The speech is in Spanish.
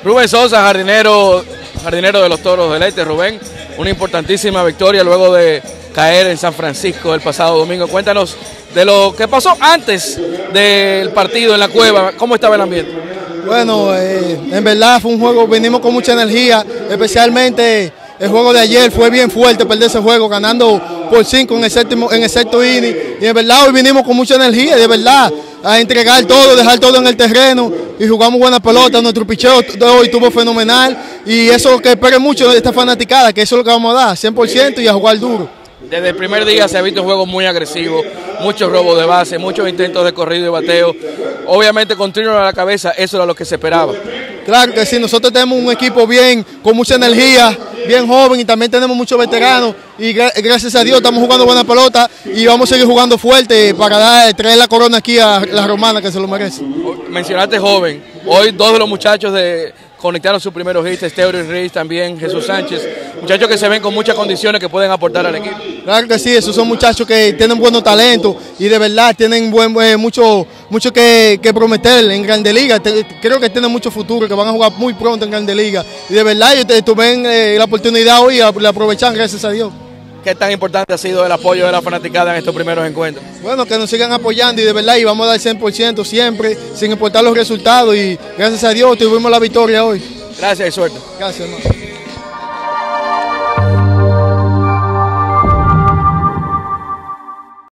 Rubén Sosa, jardinero de los Toros del Este. Rubén, una importantísima victoria luego de caer en San Francisco el pasado domingo. Cuéntanos de lo que pasó antes del partido en la Cueva, ¿cómo estaba el ambiente? Bueno, en verdad fue un juego, venimos con mucha energía, especialmente el juego de ayer fue bien fuerte perder ese juego, ganando por 5 en el sexto inning, y en verdad hoy vinimos con mucha energía, de verdad, a entregar todo, dejar todo en el terreno, y jugamos buena pelota. Nuestro picheo de hoy estuvo fenomenal, y eso es lo que espero mucho de esta fanaticada, que eso es lo que vamos a dar, 100% y a jugar duro. Desde el primer día se ha visto un juego muy agresivo, muchos robos de base, muchos intentos de corrido y bateo. Obviamente con Trino a la cabeza, eso era lo que se esperaba. Claro que sí, nosotros tenemos un equipo bien, con mucha energía, bien joven, y también tenemos muchos veteranos, y gracias a Dios estamos jugando buena pelota y vamos a seguir jugando fuerte para traer la corona aquí a la Romana, que se lo merece. Mencionaste joven, hoy dos de los muchachos conectaron sus primeros hits, Esteuro Riz, también Jesús Sánchez, muchachos que se ven con muchas condiciones que pueden aportar al equipo. Claro que sí, esos son muchachos que tienen buenos talentos y de verdad tienen mucho que prometer en Grandes Ligas. Creo que tienen mucho futuro, que van a jugar muy pronto en Grandes Ligas. Y de verdad ellos tuvieron la oportunidad hoy y la aprovechan, gracias a Dios. ¿Qué tan importante ha sido el apoyo de la fanaticada en estos primeros encuentros? Bueno, que nos sigan apoyando y de verdad, y vamos a dar 100% siempre, sin importar los resultados, y gracias a Dios tuvimos la victoria hoy. Gracias y suerte. Gracias, hermano.